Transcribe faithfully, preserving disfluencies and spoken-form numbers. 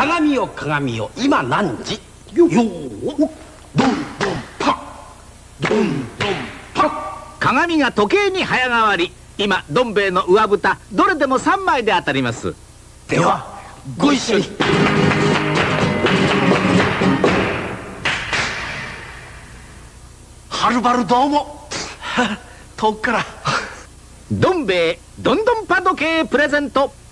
鏡よ鏡よ今何時よよードンドンパッドンドンパッ。 鏡が時計に早変わり、今どん兵衛の上蓋どれでもさんまいで当たります。 ではご一緒に。はるばるどうも。遠くからどん兵衛どんどんパ時計プレゼント。